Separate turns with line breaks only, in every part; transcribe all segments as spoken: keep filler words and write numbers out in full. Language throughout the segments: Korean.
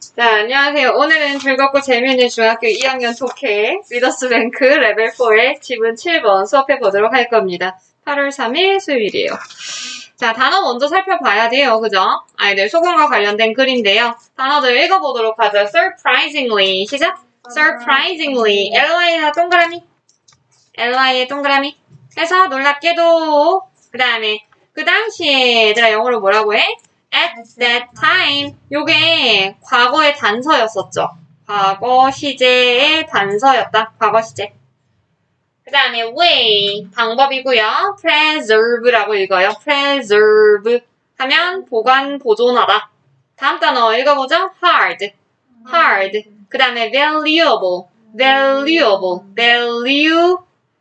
자, 안녕하세요. 오늘은 즐겁고 재미있는 중학교 이 학년 독해 리더스뱅크 레벨 사의 지문 칠 번 수업해 보도록 할 겁니다. 팔월 삼일 수요일이에요. 자, 단어 먼저 살펴봐야 돼요. 그죠? 아이들 소금과 관련된 글인데요. 단어들 읽어보도록 하죠. surprisingly. 시작! surprisingly. 엘와이의 동그라미. 엘와이의 동그라미. 해서 놀랍게도. 그 다음에 그 당시에 얘들아 영어로 뭐라고 해? At that time. 요게 과거의 단서였었죠. 과거 시제의 단서였다. 과거 시제. 그 다음에 way 방법이고요. preserve라고 읽어요. preserve 하면 보관, 보존하다. 다음 단어 읽어보죠. hard, hard. 그 다음에 valuable, valuable, valuable,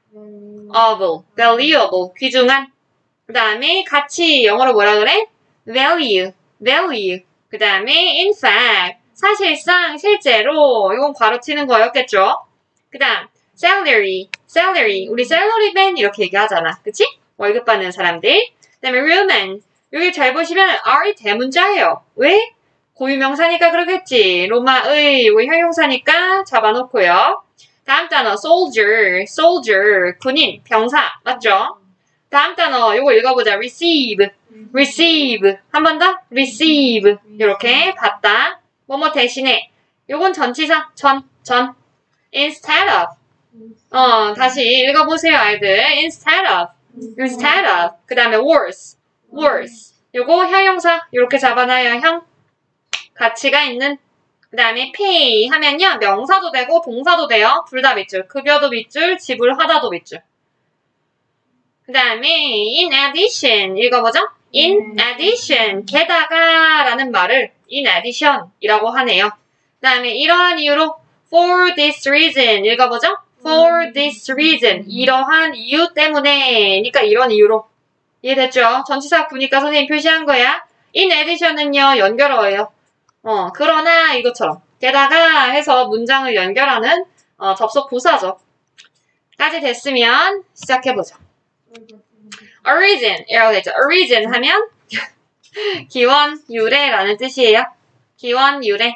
valuable. 귀중한. 그 다음에 가치 영어로 뭐라 그래? value, value. 그 다음에 in fact, 사실상, 실제로 이건 괄호치는 거였겠죠. 그 다음 salary, salary. 우리 salaryman 이렇게 얘기하잖아. 그치? 월급 받는 사람들. 그 다음에 Roman. 여기 잘 보시면 R이 대문자예요. 왜? 고유명사니까 그러겠지. 로마의 이거 형용사니까 잡아놓고요. 다음 단어 soldier, soldier. 군인, 병사. 맞죠? 다음 단어 이거 읽어보자. receive, receive. 한 번 더. receive. 이렇게 받다. 뭐뭐 대신에. 요건 전치사. 전, 전. instead of. 어, 다시 읽어보세요, 아이들. instead of. instead of. 그 다음에 worse, worse. 요거 형용사. 이렇게 잡아놔요, 형. 가치가 있는. 그 다음에 pay 하면요. 명사도 되고 동사도 돼요. 둘 다 밑줄. 급여도 밑줄, 지불하다도 밑줄. 그 다음에 in addition 읽어보죠. in addition 게다가 라는 말을 in addition 이라고 하네요. 그 다음에 이러한 이유로 for this reason 읽어보죠. for this reason 이러한 이유 때문에 그러니까 이런 이유로 이해됐죠? 전치사 구니까 선생님 표시한 거야. in addition은요 연결어예요. 어 그러나 이것처럼 게다가 해서 문장을 연결하는 어, 접속 부사죠. 까지 됐으면 시작해보죠. origin 이라고 되죠. origin 하면 기원, 유래라는 뜻이에요. 기원, 유래.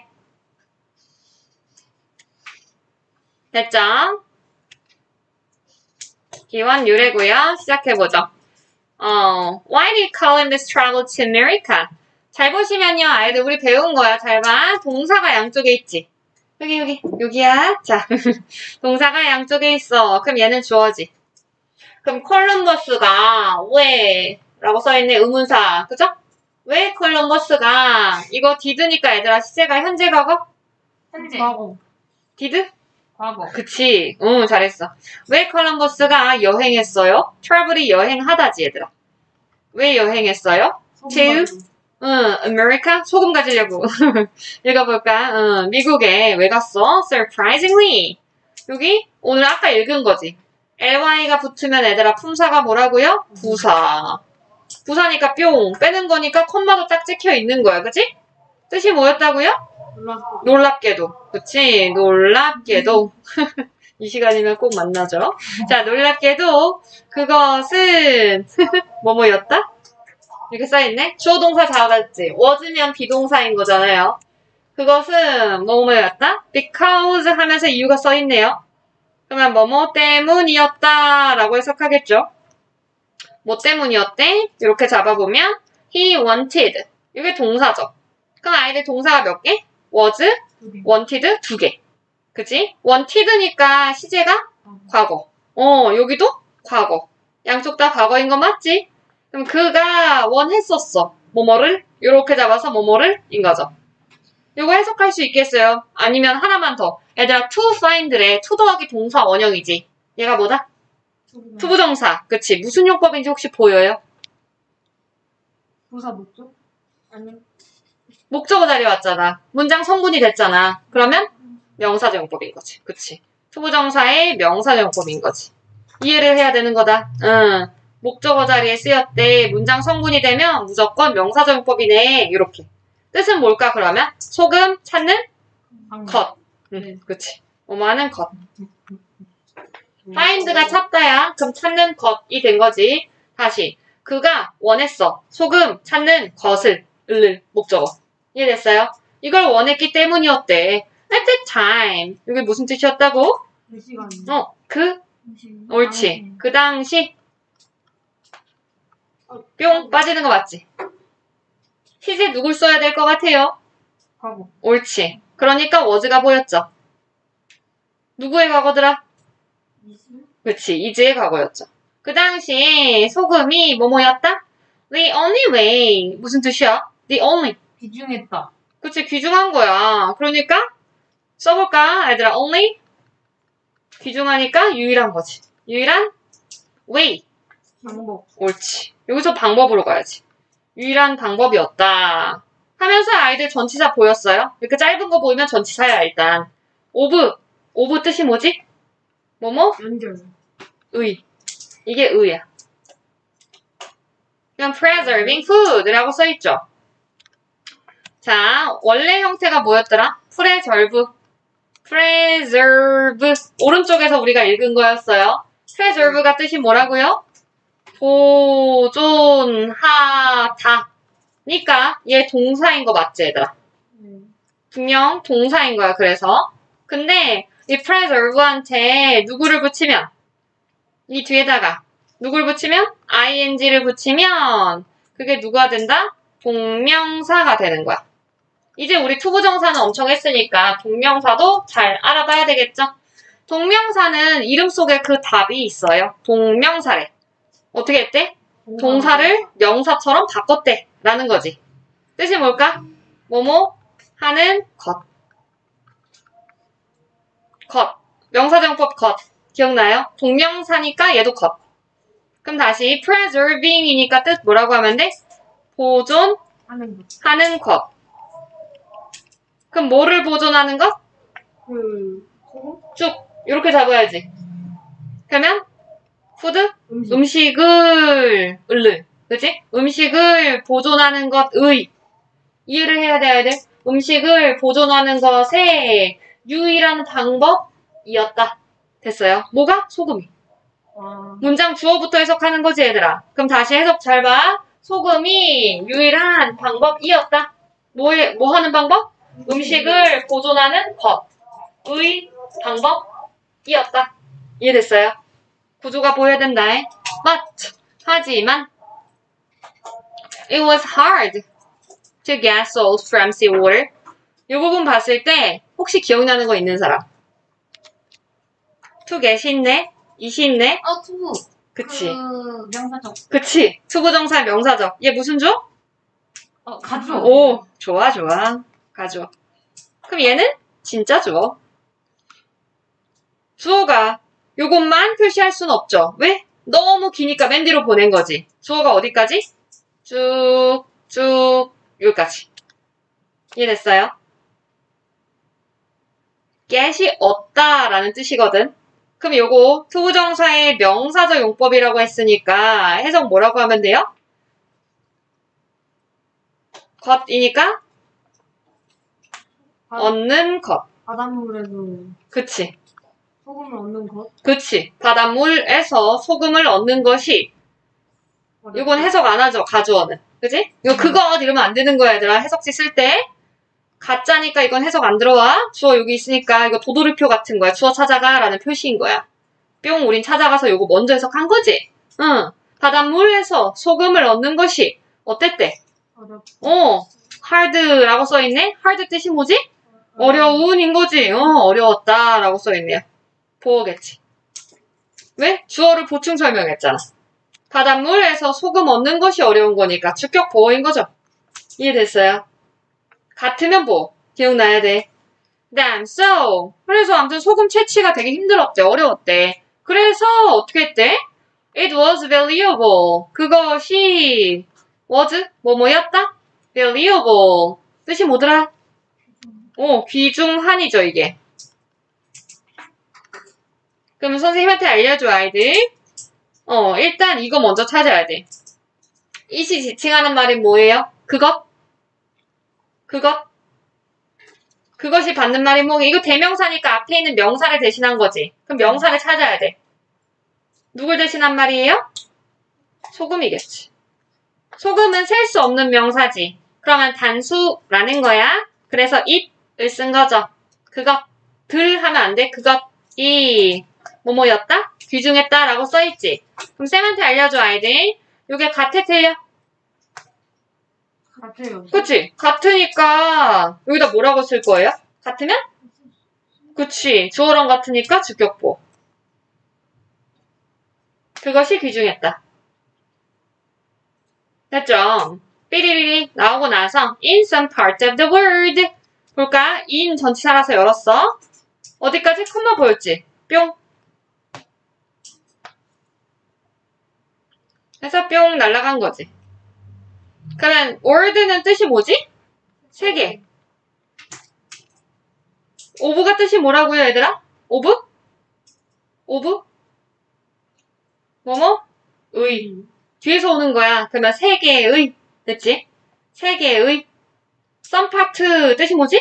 됐죠? 기원, 유래고요. 시작해보죠. 어, why do you call him this travel to America? 잘 보시면요. 아이들 우리 배운 거야. 잘 봐. 동사가 양쪽에 있지. 여기 여기 여기야. 자, 동사가 양쪽에 있어. 그럼 얘는 주어지. 그럼 콜럼버스가 왜? 라고 써있네. 의문사. 그죠? 왜 콜럼버스가 이거 did니까 얘들아 시제가 현재 과거?
현재. 과거.
did?
과거.
그치. 응, 잘했어. 왜 콜럼버스가 여행했어요? travel이 여행하다지 얘들아. 왜 여행했어요? to? 응, America? 소금 가지려고. 읽어볼까? 응, 미국에 왜 갔어? surprisingly. 여기 오늘 아까 읽은 거지. 엘와이가 붙으면 얘들아 품사가 뭐라고요? 부사. 부사니까 뿅. 빼는 거니까 콤마도 딱 찍혀 있는 거야. 그치? 뜻이 뭐였다고요?
놀랍게도.
놀랍게도. 그치? 놀랍게도. 이 시간이면 꼭 만나죠. 자, 놀랍게도 그것은 뭐뭐였다? 이렇게 써있네. 주어 동사 잡았지. was면 비동사인 거잖아요. 그것은 뭐뭐였다? because 하면서 이유가 써있네요. 그러면 뭐뭐 때문이었다 라고 해석하겠죠. 뭐 때문이었대? 이렇게 잡아보면 he wanted. 이게 동사죠. 그럼 아이들 동사가 몇 개? was, wanted 두 개. 그치? wanted니까 시제가 과거. 어, 여기도 과거. 양쪽 다 과거인 거 맞지? 그럼 그가 원했었어. 뭐뭐를 이렇게 잡아서 뭐뭐를 인 거죠. 이거 해석할 수 있겠어요? 아니면 하나만 더. 얘들아, to find래. to 더하기 동사 원형이지. 얘가 뭐다? 투부정사. 그치? 무슨 용법인지 혹시 보여요?
부사 목적? 아니.
목적어 자리에 왔잖아. 문장 성분이 됐잖아. 그러면 명사적 용법인 거지. 그치? 투부정사의 명사적 용법인 거지. 이해를 해야 되는 거다. 응. 목적어 자리에 쓰였대. 문장 성분이 되면 무조건 명사적 용법이네. 이렇게. 뜻은 뭘까 그러면? 소금 찾는 것. 응, 그치. 뭐뭐하는 것. find가 찾다야. 그럼 찾는 것이 된 거지. 다시. 그가 원했어. 소금 찾는 것을. 을을 목적어. 이해됐어요? 이걸 원했기 때문이었대. At that time. 이게 무슨 뜻이었다고?
몇 시간?
어, 그,
시
옳지. 그 당시. 뿅 빠지는 거 맞지? 시제 누굴 써야 될 것 같아요?
과거.
옳지. 그러니까 was가 보였죠. 누구의 과거더라? 그치, 이즈의 과거였죠. 그 당시 소금이 뭐뭐였다? The only way. 무슨 뜻이야? The only.
비중했다.
그치, 귀중한 거야. 그러니까 써볼까? 얘들아, only? 귀중하니까 유일한 거지. 유일한 way.
방법.
옳지. 여기서 방법으로 가야지. 유일한 방법이었다. 하면서 아이들 전치사 보였어요? 이렇게 짧은 거 보이면 전치사야, 일단. of. of 뜻이 뭐지? 뭐뭐?
연결.
의. 이게 의야. 그냥 preserving food라고 써있죠. 자, 원래 형태가 뭐였더라? preserve. preserve. 오른쪽에서 우리가 읽은 거였어요. preserve가 뜻이 뭐라고요? 보존하다. 니까 얘 동사인 거 맞지, 얘들아?
음.
분명 동사인 거야, 그래서. 근데 이 preserve한테 누구를 붙이면 이 뒤에다가 누굴 붙이면 ing를 붙이면 그게 누가 된다? 동명사가 되는 거야. 이제 우리 투부정사는 엄청 했으니까 동명사도 잘 알아봐야 되겠죠? 동명사는 이름 속에 그 답이 있어요. 동명사래. 어떻게 했대? 동사를 명사처럼 바꿨대. 라는 거지. 뜻이 뭘까? 뭐뭐 하는 것. 것. 명사정법 것. 기억나요? 동명사니까 얘도 것. 그럼 다시 preserving이니까 뜻 뭐라고 하면 돼? 보존하는
하는 것.
것. 그럼 뭐를 보존하는 것?
그 소금?
쭉 이렇게 잡아야지. 그러면 푸드?
음식.
음식을 을르. 그치? 음식을 보존하는 것의 이해를 해야 돼야 돼. 음식을 보존하는 것의 유일한 방법이었다. 됐어요. 뭐가? 소금이.
아,
문장 주어부터 해석하는 거지, 얘들아. 그럼 다시 해석 잘 봐. 소금이 유일한 방법이었다. 뭐에, 뭐 하는 방법? 음식을 보존하는 것의 방법이었다. 이해됐어요? 구조가 보여야 된다. But, 하지만 It was hard to get salt from seawater. 이 부분 봤을 때 혹시 기억나는 거 있는 사람? to get이 있네? it이 있네?
어, 투부.
그치.
그 명사적.
그치. 투부정사 명사적. 얘 무슨 조?
어, 가죠.
오, 좋아, 좋아. 가죠. 그럼 얘는 진짜 주어. 주어가 요것만 표시할 순 없죠. 왜? 너무 기니까 맨 뒤로 보낸 거지. 주어가 어디까지? 쭉, 쭉, 여기까지. 이해됐어요? get이 없다라는 뜻이거든. 그럼 요거 투부정사의 명사적 용법이라고 했으니까 해석 뭐라고 하면 돼요? 것이니까
바,
얻는 것.
바닷물에서
그치.
소금을 얻는 것.
그치. 바닷물에서 소금을 얻는 것이 이건 해석 안 하죠. 가주어는. 그치? 이거 그것 이러면 안 되는 거야, 얘들아. 해석지 쓸 때. 가짜니까 이건 해석 안 들어와. 주어 여기 있으니까 이거 도돌이표 같은 거야. 주어 찾아가 라는 표시인 거야. 뿅 우린 찾아가서 이거 먼저 해석한 거지. 응. 바닷물에서 소금을 얻는 것이 어땠대?
어렵.
어. hard라고 써있네? hard 뜻이 뭐지? 어려운인 거지. 어, 어려웠다 라고 써있네요. 보어겠지. 왜? 주어를 보충 설명했잖아. 바닷물에서 소금 얻는 것이 어려운 거니까 주격 보어인 거죠. 이해됐어요? 같으면 뭐 기억나야 돼. Damn, so. 그래서 아무튼 소금 채취가 되게 힘들었대. 어려웠대. 그래서 어떻게 했대? It was valuable. 그것이 was 뭐뭐였다? valuable. 뜻이 뭐더라? 어, 귀중한이죠, 이게. 그러면 선생님한테 알려줘, 아이들. 어, 일단 이거 먼저 찾아야 돼. 이시 지칭하는 말이 뭐예요? 그것? 그것? 그것이 받는 말이 뭐, 이거 대명사니까 앞에 있는 명사를 대신한 거지. 그럼 명사를 찾아야 돼. 누굴 대신한 말이에요? 소금이겠지. 소금은 셀 수 없는 명사지. 그러면 단수라는 거야. 그 그래서 it을 쓴 거죠. 그것들 하면 안 돼. 그것이 뭐뭐였다? 귀중했다 라고 써있지. 그럼 쌤한테 알려줘 아이들. 요게 같아 틀려?
같아요.
그치? 같으니까 여기다 뭐라고 쓸 거예요? 같으면? 그치. 주어랑 같으니까 주격보. 그것이 귀중했다. 됐죠? 삐리리리 나오고 나서 in some part of the world 볼까? in 전치사라서 열었어. 어디까지? 콤마 보였지? 뿅. 해서 뿅 날아간 거지. 그러면 world는 뜻이 뭐지? 세 개. 오브가 뜻이 뭐라고요, 얘들아? 오브? 오브? 뭐뭐? 의. 뒤에서 오는 거야. 그러면 세 개의. 됐지? 세 개의. some part 뜻이 뭐지?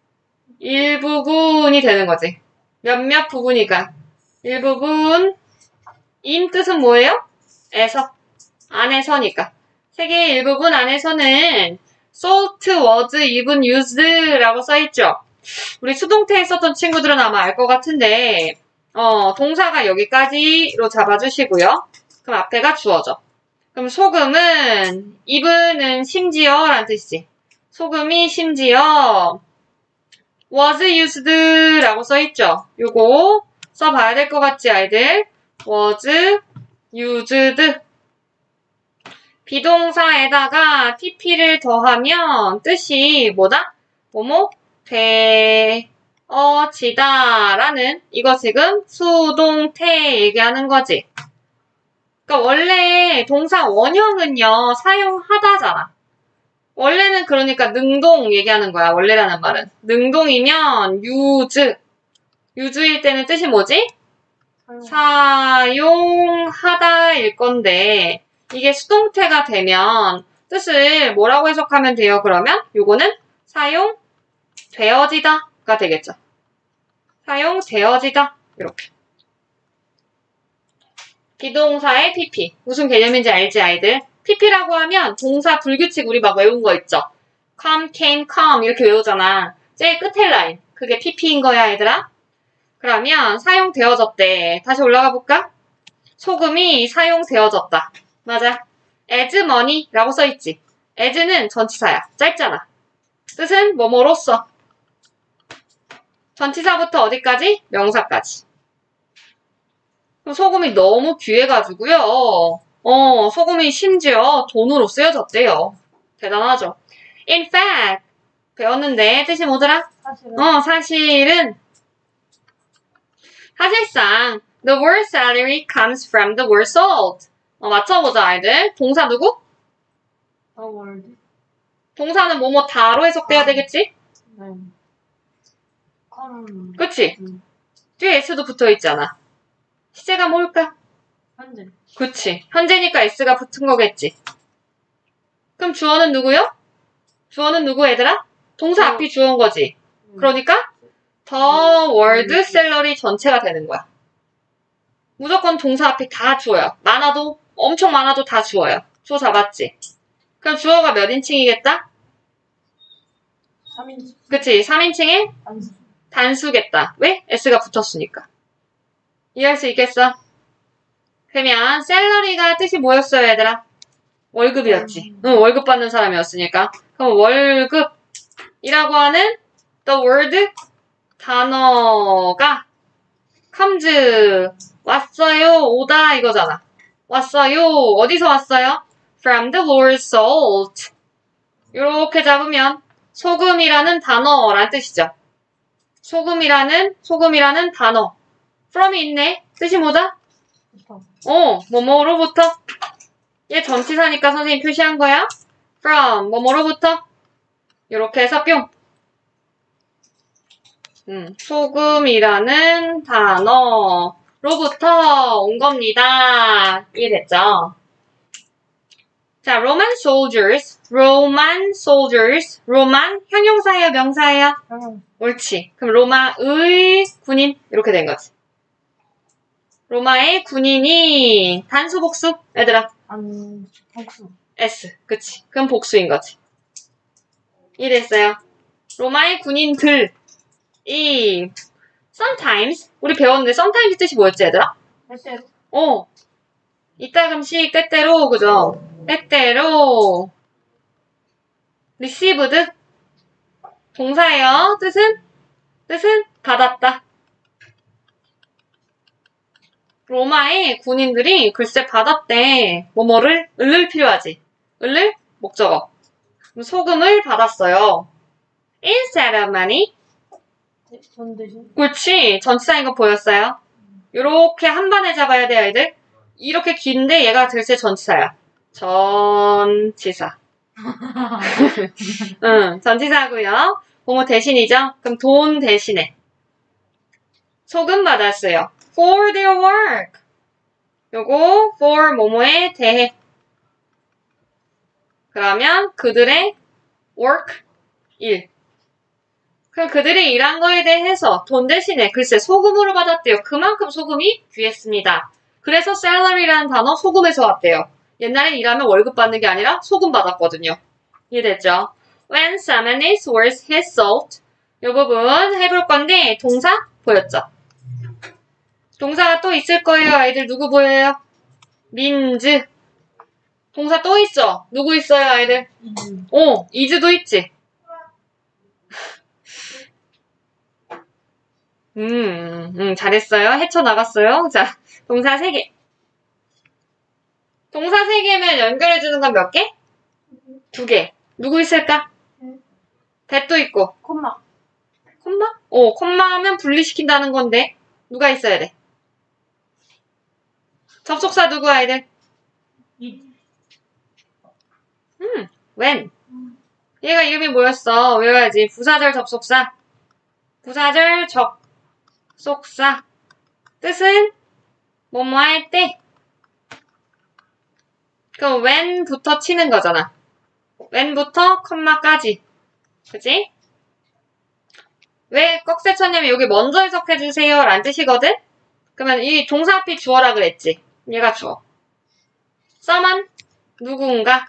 일부분이 되는 거지. 몇몇 부분이니까. 일부분. in 뜻은 뭐예요? 에서. 안에서니까. 세 개의 일부분 안에서는 salt was even used라고 써있죠. 우리 수동태에 썼던 친구들은 아마 알 것 같은데 어, 동사가 여기까지로 잡아주시고요. 그럼 앞에가 주어져. 그럼 소금은 even은 심지어 라는 뜻이지. 소금이 심지어 was used라고 써있죠. 요거 써봐야 될 것 같지 아이들? was used 비동사에다가 티피를 더하면 뜻이 뭐다? 뭐뭐? 되어지다 라는 이거 지금 수동태 얘기하는 거지. 그러니까 원래 동사 원형은요 사용하다잖아. 원래는 그러니까 능동 얘기하는 거야. 원래라는 말은. 능동이면 use. use일 때는 뜻이 뭐지? 사용하다일 건데 이게 수동태가 되면 뜻을 뭐라고 해석하면 돼요? 그러면 요거는 사용되어지다가 되겠죠. 사용되어지다 이렇게. 비동사의 피피. 무슨 개념인지 알지 아이들? 피피라고 하면 동사 불규칙 우리 막 외운 거 있죠. come, came, come 이렇게 외우잖아. 제일 끝에 라인. 그게 피피인 거야 얘들아. 그러면 사용되어졌대. 다시 올라가 볼까? 소금이 사용되어졌다. 맞아. as money라고 써있지. as는 전치사야. 짧잖아. 뜻은 뭐뭐로써. 전치사부터 어디까지? 명사까지. 소금이 너무 귀해가지고요. 어, 소금이 심지어 돈으로 쓰여졌대요. 대단하죠. In fact 배웠는데 뜻이 뭐더라?
사실은
어, 사실은 사실상 the word salary comes from the word salt. 어, 맞춰보자 아이들. 동사 누구?
the world.
동사는 뭐뭐 다로 해석돼야
아.
되겠지?
네. come.
그치?
음,
뒤에 s도 붙어있잖아. 시제가 뭘까?
현재.
그치. 현재니까 s가 붙은 거겠지. 그럼 주어는 누구요? 주어는 누구 얘들아? 동사
어.
앞이 주어인 거지.
음,
그러니까 the word salary 전체가 되는 거야. 무조건 동사 앞이 다 주어요. 많아도 엄청 많아도 다 주어요. 주어 잡았지? 그럼 주어가 몇 인칭이겠다?
삼 인칭.
그치? 삼 인칭의
단수.
단수겠다. 왜? s가 붙었으니까. 이해할 수 있겠어? 그러면 샐러리가 뜻이 뭐였어요 얘들아? 월급이었지. 응, 월급 받는 사람이었으니까. 그럼 월급이라고 하는 the word 단어가 comes 왔어요, 오다 이거잖아. 왔어요. 어디서 왔어요? From the word salt. 이렇게 잡으면 소금이라는 단어란 뜻이죠. 소금이라는 소금이라는 단어. from이 있네. 뜻이 뭐다?
부터.
어, 뭐뭐로부터. 얘 전치사니까 선생님 표시한 거야. from 뭐뭐로부터. 이렇게 해서 뿅. 음, 소금이라는 단어로부터 온 겁니다. 이해됐죠? 자, Roman soldiers, Roman soldiers, Roman 형용사예요, 명사예요?
형용.
옳지. 그럼 로마의 군인 이렇게 된 거지. 로마의 군인이 단수 복수? 얘들아.
안 복수.
S. 그치. 그럼 복수인 거지. 이해됐어요? 로마의 군인들. 이 sometimes 우리 배웠는데 sometimes 뜻이 뭐였지 얘들아?
때때로.
어. 이따금씩 때때로 그죠? 때때로 received 동사예요. 뜻은? 뜻은 받았다. 로마의 군인들이 글쎄 받았대. 뭐뭐를 을을 필요하지. 을을 목적어. 소금을 받았어요. Instead of money.
전 대신.
그렇지. 전치사인 거 보였어요? 요렇게 한 번에 잡아야 돼, 아이들. 이렇게 긴데 얘가 글쎄 전치사야. 전치사. 응, 전치사고요. 뭐뭐 대신이죠? 그럼 돈 대신에. 소금 받았어요. For their work. 요거 for 뭐뭐에 대해. 그러면 그들의 work, 일. 그럼 그들이 일한 거에 대해서 돈 대신에 글쎄 소금으로 받았대요. 그만큼 소금이 귀했습니다. 그래서 salary라는 단어 소금에서 왔대요. 옛날에 일하면 월급 받는 게 아니라 소금 받았거든요. 이해됐죠? When someone is worth his salt. 이 부분 해볼 건데 동사 보였죠? 동사가 또 있을 거예요. 아이들 누구 보여요? means. 동사 또 있죠? 누구 있어요, 아이들?
음.
오, is도 있지. 음, 음, 잘했어요. 헤쳐나갔어요. 자, 동사 세 개. 동사 세 개면 연결해주는 건 몇 개? 두 개. 누구 있을까? 대도 있고.
콤마.
콤마? 오, 콤마 하면 분리시킨다는 건데. 누가 있어야 돼? 접속사 누구 아이들?
이.
음, when. 얘가 이름이 뭐였어? 외워야지. 부사절 접속사. 부사절 접속사. 뜻은 뭐뭐 할 때. 그럼 when부터 치는 거잖아. when부터 컴마까지. 그치? 왜 꺽쇠 쳤냐면 여기 먼저 해석해주세요 라는 뜻이거든? 그러면 이 동사 앞이 주어라 그랬지. 얘가 주어. someone 누군가.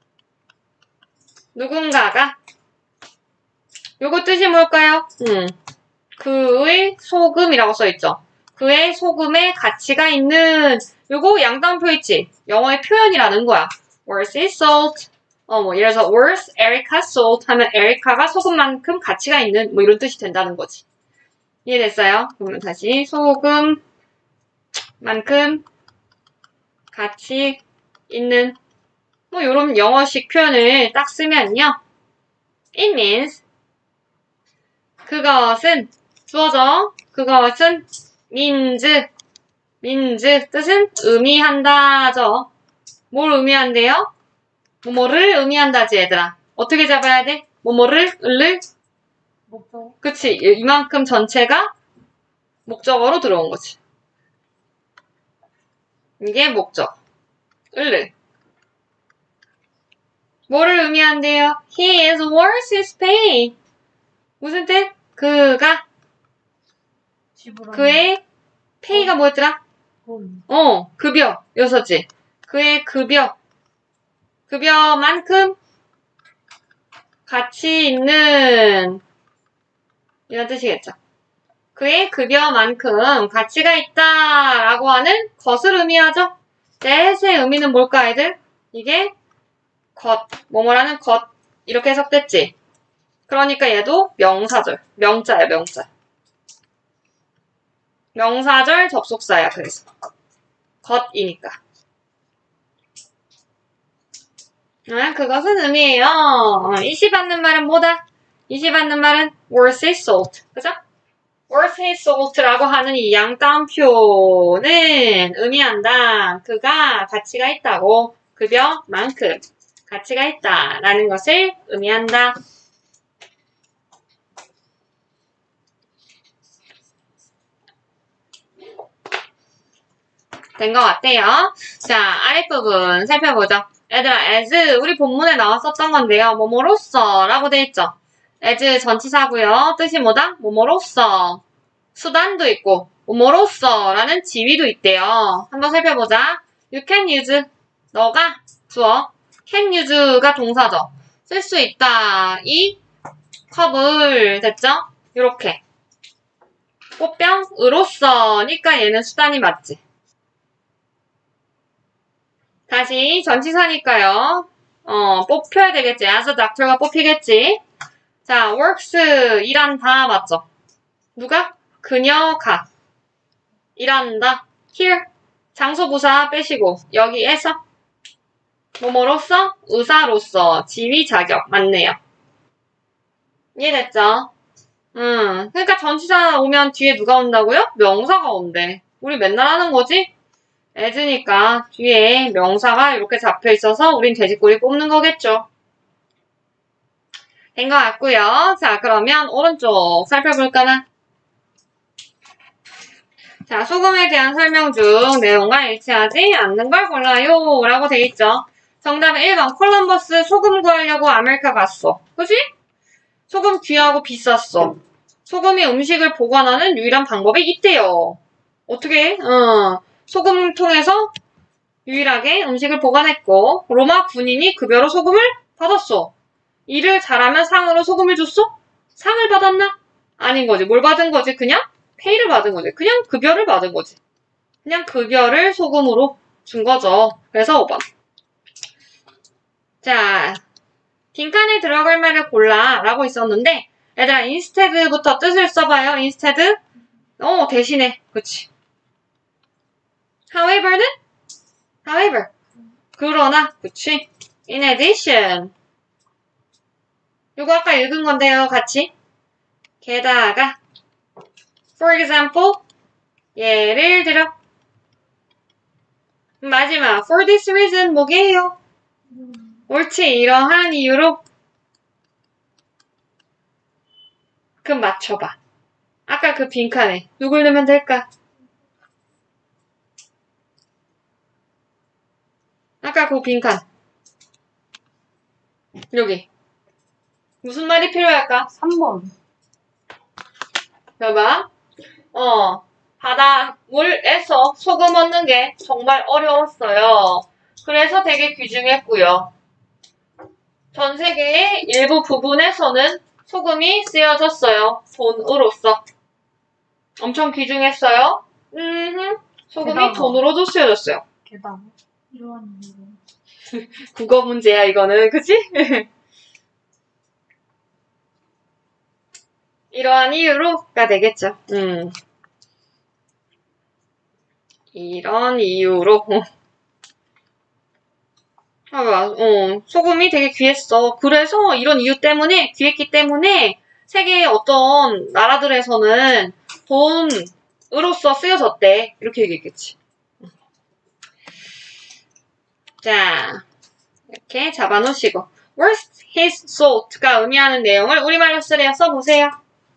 누군가가. 요거 뜻이 뭘까요? 음, 그의 소금이라고 써있죠. 그의 소금에 가치가 있는. 요거 양따옴표 있지? 영어의 표현이라는 거야. worth his salt. 어, 뭐, 예를 들어서 worth Erica's salt 하면 에리카가 소금만큼 가치가 있는, 뭐 이런 뜻이 된다는 거지. 이해됐어요? 그러면 다시 소금만큼 가치 있는, 뭐 요런 영어식 표현을 딱 쓰면요. It means 그것은 주어져. 그것은 means means 뜻은 의미한다죠. 뭘 의미한대요? 뭐뭐를 의미한다지 얘들아. 어떻게 잡아야 돼? 뭐뭐를 을을
목적.
그치. 이만큼 전체가 목적어로 들어온 거지. 이게 목적. 을을. 뭐를 의미한대요? He is worth his pay. 무슨 뜻? 그가
지불하는.
그의 pay가 뭐였더라?
돈.
어, 급여. 여섯지. 그의 급여. 급여만큼 가치 있는 이런 뜻이겠죠. 그의 급여만큼 가치가 있다라고 하는 것을 의미하죠. that의 의미는 뭘까, 아이들? 이게 것, 뭐뭐라는 것 이렇게 해석됐지. 그러니까 얘도 명사절, 명자야, 명자. 명사절 접속사야, 그래서. 것이니까. 아, 그것은 의미예요. 어, 이시 받는 말은 뭐다? 이시 받는 말은 worth his salt. 그죠? worth his salt라고 하는 이 양따옴표는 의미한다. 그가 가치가 있다고. 급여만큼 가치가 있다라는 것을 의미한다. 된 것 같아요. 자, 아랫부분 살펴보죠. 얘들아, as 우리 본문에 나왔었던 건데요. 뭐뭐로써 라고 돼 있죠. as 전치사고요. 뜻이 뭐다? 뭐뭐로써. 수단도 있고 뭐뭐로써 라는 지위도 있대요. 한번 살펴보자. You can use. 너가 주어. can use가 동사죠. 쓸 수 있다. 이 컵을 됐죠? 이렇게 꽃병으로서니까 얘는 수단이 맞지. 다시 전치사니까요. 어, 뽑혀야 되겠지. as a doctor가 뽑히겠지. 자, works 일한다 맞죠? 누가? 그녀가 일한다. here 장소 부사 빼시고 여기에서 뭐뭐로서? 의사로서 지위 자격 맞네요. 이해됐죠? 음, 그러니까 전치사 오면 뒤에 누가 온다고요? 명사가 온대. 우리 맨날 하는 거지? as니까 뒤에 명사가 이렇게 잡혀 있어서 우린 돼지꼬리 뽑는 거겠죠. 된 것 같고요. 자, 그러면 오른쪽 살펴볼까나? 자, 소금에 대한 설명 중 내용과 일치하지 않는 걸 골라요 라고 돼 있죠. 정답은 일 번 콜럼버스 소금 구하려고 아메리카 갔어. 그치? 소금 귀하고 비쌌어. 소금이 음식을 보관하는 유일한 방법이 있대요. 어떻게? 어, 소금 통해서 유일하게 음식을 보관했고 로마 군인이 급여로 소금을 받았어. 일을 잘하면 상으로 소금을 줬어? 상을 받았나? 아닌 거지. 뭘 받은 거지? 그냥 페이를 받은 거지. 그냥 급여를 받은 거지. 그냥 급여를 소금으로 준 거죠. 그래서 오 번. 자, 빈칸에 들어갈 말을 골라 라고 있었는데 얘들아 instead부터 뜻을 써봐요. instead. 어, 대신에. 그치. however는? however. 그러나. 그치. in addition. 이거 아까 읽은 건데요. 같이. 게다가 for example 예를 들어 마지막 for this reason 뭐게요? 옳지. 이러한 이유로 그럼 맞춰봐. 아까 그 빈칸에 누굴 넣으면 될까? 아까 그 빈칸 여기 무슨 말이 필요할까?
삼 번.
봐봐. 어, 바닷물에서 소금 얻는 게 정말 어려웠어요. 그래서 되게 귀중했고요. 전 세계의 일부 부분에서는 소금이 쓰여졌어요. 돈으로서. 엄청 귀중했어요. 음, 소금이
게다가.
돈으로도 쓰여졌어요.
게다가 이러한 이유로
국어 문제야 이거는. 그치? 이러한 이유로가 되겠죠. 음. 이런 이유로. 아, 어, 소금이 되게 귀했어. 그래서 이런 이유 때문에, 귀했기 때문에 세계의 어떤 나라들에서는 돈으로서 쓰여졌대. 이렇게 얘기했겠지. 자, 이렇게 잡아놓으시고. worth his salt가 의미하는 내용을 우리말로 쓰래요. 써보세요.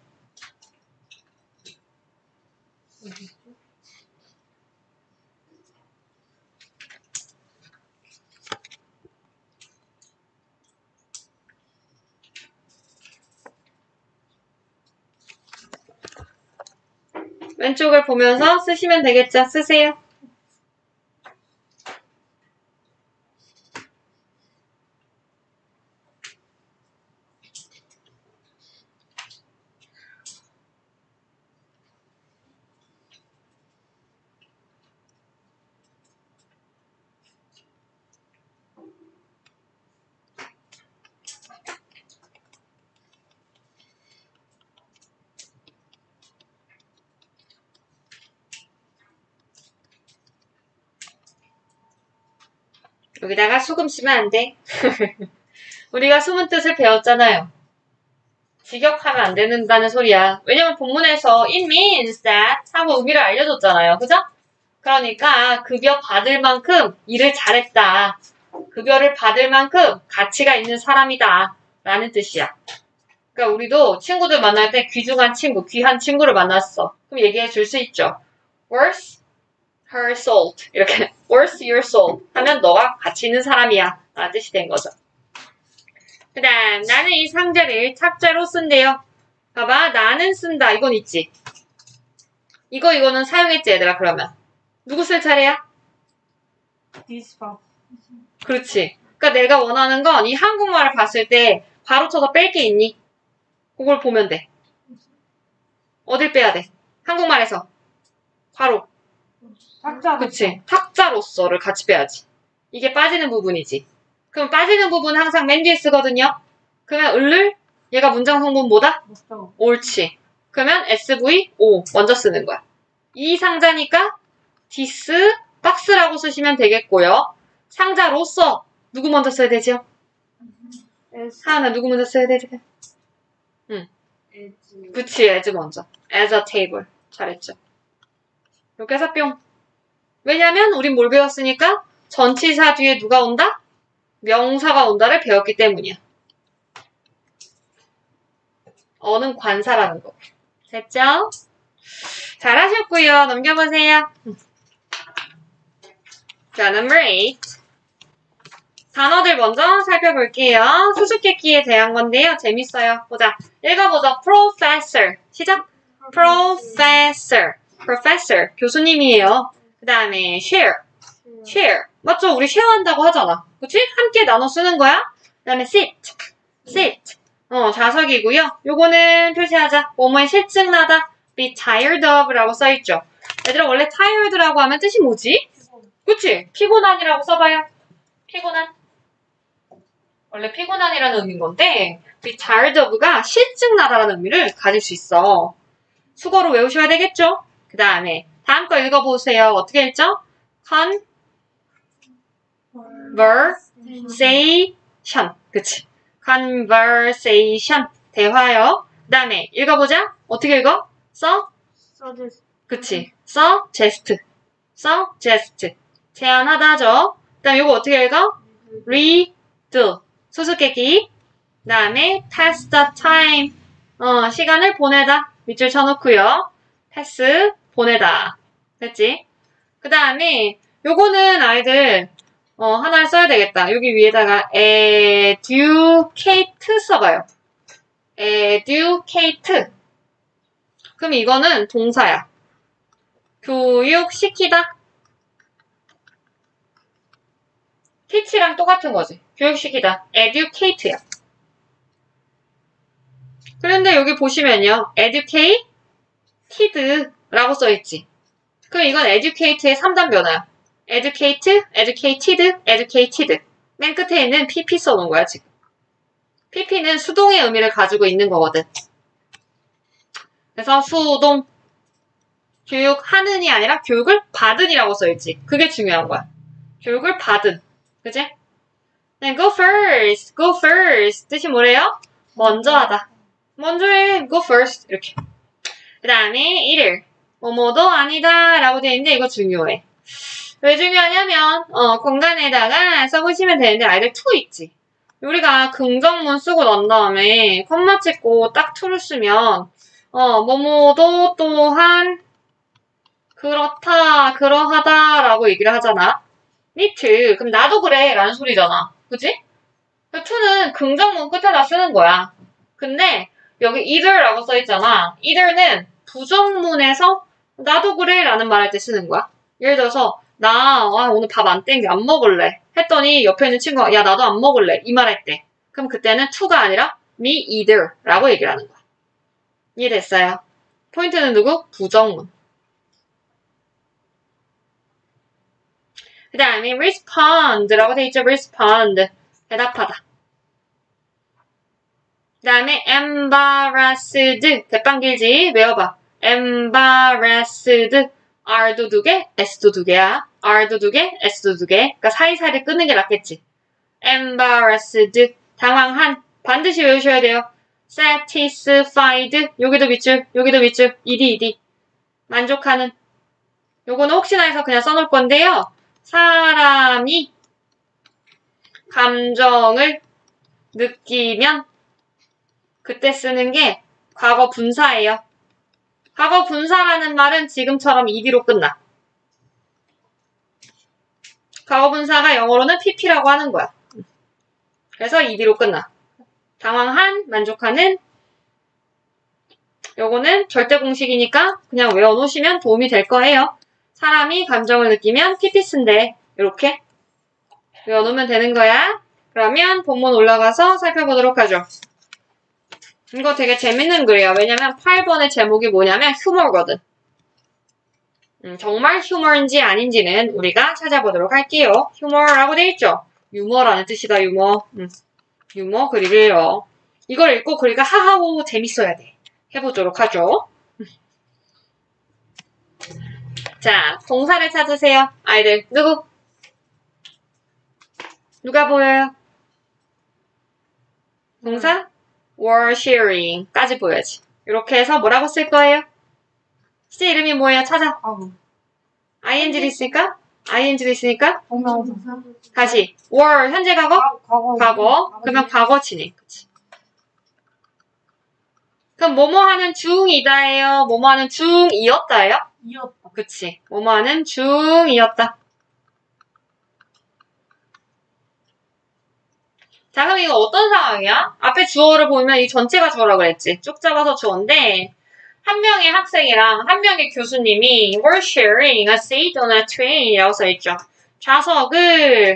왼쪽을 보면서 쓰시면 되겠죠? 쓰세요. 여기다가 소금 쓰면 안 돼. 우리가 숨은 뜻을 배웠잖아요. 직역하면 안 된다는 소리야. 왜냐면 본문에서 it means that 하고 의미를 알려줬잖아요. 그죠? 그러니까 급여 받을 만큼 일을 잘했다. 급여를 받을 만큼 가치가 있는 사람이다. 라는 뜻이야. 그러니까 우리도 친구들 만날 때 귀중한 친구, 귀한 친구를 만났어. 그럼 얘기해 줄 수 있죠. worth her salt. 이렇게 worth your salt 하면 너가 가치 있는 사람이야. 라는 뜻이 된 거죠. 그 다음 나는 이 상자를 착자로 쓴대요. 봐봐. 나는 쓴다. 이건 있지. 이거 이거는 사용했지 얘들아. 그러면 누구 쓸 차례야?
this 밥.
그렇지. 그러니까 내가 원하는 건 이 한국말을 봤을 때 바로 쳐서 뺄 게 있니? 그걸 보면 돼. 어딜 빼야 돼? 한국말에서. 괄호.
탁자.
그치. 탁자로서를 같이 빼야지. 이게 빠지는 부분이지. 그럼 빠지는 부분 항상 맨 뒤에 쓰거든요. 그러면 을을 얘가 문장 성분 뭐다?
목적.
옳지. 그러면 에스브이오 먼저 쓰는 거야. 이 상자니까 this 박스라고 쓰시면 되겠고요. 상자로서 누구 먼저 써야 되죠?
S.
하나 누구 먼저 써야 되지? 응.
S.
그치, as 먼저. as a table. 잘했죠. 이렇게 해서 뿅. 왜냐면 우린 뭘 배웠으니까 전치사 뒤에 누가 온다? 명사가 온다를 배웠기 때문이야. 어는 관사라는 거. 됐죠? 잘하셨고요. 넘겨보세요. 자, number eight. 단어들 먼저 살펴볼게요. 수수께끼에 대한 건데요. 재밌어요. 보자. 읽어보자. professor. 시작. professor. professor. 교수님이에요. 그 다음에 share. share. 맞죠? 우리 쉐어한다고 하잖아. 그치? 함께 나눠 쓰는 거야. 그 다음에 sit. sit. 어, 좌석이고요. 요거는 표시하자. 뭐뭐에 실증나다. be tired of 라고 써있죠. 얘들아, 원래 tired라고 하면 뜻이 뭐지? 그치? 피곤한이라고 써봐요. 피곤한. 원래 피곤한이라는 의미인 건데 be tired of가 실증나다라는 의미를 가질 수 있어. 수거로 외우셔야 되겠죠? 그 다음에 다음 거 읽어보세요. 어떻게 읽죠? conversation. 그치? conversation. 대화요. 그 다음에 읽어보자. 어떻게 읽어? 써?
suggest.
그치? suggest. suggest. 제안하다죠. 그 다음에 이거 어떻게 읽어? read. 수수께끼. 그 다음에 pass the time. 어, 시간을 보내다. 밑줄 쳐놓고요. pass. 보내다. 됐지? 그 다음에 요거는 아이들 어, 하나를 써야 되겠다. 여기 위에다가 educate 써봐요. educate. 그럼 이거는 동사야. 교육시키다. teach랑 똑같은 거지. 교육시키다. educate야. 그런데 여기 보시면요. educated라고 써있지. 그럼 이건 educate의 삼 단 변화야. educate, educated, educated. 맨 끝에 있는 pp 써놓은 거야, 지금. pp는 수동의 의미를 가지고 있는 거거든. 그래서 수동. 교육하는이 아니라 교육을 받은이라고 써있지. 그게 중요한 거야. 교육을 받은. 그치? 네, go first, go first. 뜻이 뭐래요? 먼저 하다. 먼저 해, go first. 이렇게. 그 다음에 이를. 뭐뭐도 아니다 라고 되어 있는데 이거 중요해. 왜 중요하냐면 어, 공간에다가 써보시면 되는데 아이들 to 있지. 우리가 긍정문 쓰고 난 다음에 컴마 찍고 딱 to를 쓰면 어, 뭐뭐도 또한 그렇다, 그러하다 라고 얘기를 하잖아. need. 그럼 나도 그래 라는 소리잖아. 그치? to는 긍정문 끝에다 쓰는 거야. 근데 여기 either라고 써있잖아. either는 부정문에서 나도 그래 라는 말할 때 쓰는 거야. 예를 들어서 나 아, 오늘 밥 안 땡겨 안 먹을래 했더니 옆에 있는 친구가 야 나도 안 먹을래 이 말할 때 그럼 그때는 to가 아니라 me either 라고 얘기를 하는 거야. 이해됐어요? 포인트는 누구? 부정문. 그 다음에 respond 라고 돼 있죠. respond. 대답하다. 그 다음에 embarrassed. 대빵 길지? 외워봐. embarrassed. R도 두 개, S도 두 개야. R도 두 개, S도 두 개. 그러니까 사이사이를 끊는 게 낫겠지. embarrassed. 당황한. 반드시 외우셔야 돼요. satisfied. 여기도 밑줄, 여기도 밑줄. ed, ed. 만족하는. 요거는 혹시나 해서 그냥 써놓을 건데요. 사람이 감정을 느끼면 그때 쓰는 게 과거 분사예요. 과거 분사라는 말은 지금처럼 ed로 끝나. 과거 분사가 영어로는 pp라고 하는 거야. 그래서 ed로 끝나. 당황한, 만족하는. 요거는 절대 공식이니까 그냥 외워놓으시면 도움이 될 거예요. 사람이 감정을 느끼면 pp 쓴대. 이렇게 외워놓으면 되는 거야. 그러면 본문 올라가서 살펴보도록 하죠. 이거 되게 재밌는 글이에요. 왜냐면 팔 번의 제목이 뭐냐면 휴머거든. 음, 정말 휴머인지 아닌지는 우리가 찾아보도록 할게요. 휴머라고 돼 있죠? 유머라는 뜻이다, 유머. 음, 유머 글이래요. 이걸 읽고 글이가 하하호 재밌어야 돼. 해보도록 하죠. 자, 동사를 찾으세요. 아이들, 누구? 누가 보여요? 동사? were sharing까지 보여야지. 이렇게 해서 뭐라고 쓸 거예요? 시 이름이 뭐예요? 찾아.
과거.
ing도 있으니까? ing도 있으니까?
동명사.
다시. were, 현재 과거?
과거.
과거. 그러면 과거 진행. 그치. 그럼 뭐뭐 하는 중이다예요? 뭐뭐 하는 중이었다예요?
이었다.
그치. 뭐뭐 하는 중이었다. 자, 그럼 이거 어떤 상황이야? 앞에 주어를 보면 이 전체가 주어라고 그랬지. 쭉 잡아서 주어인데, 한 명의 학생이랑 한 명의 교수님이 were sharing a seat on a train 이라고 써있죠. 좌석을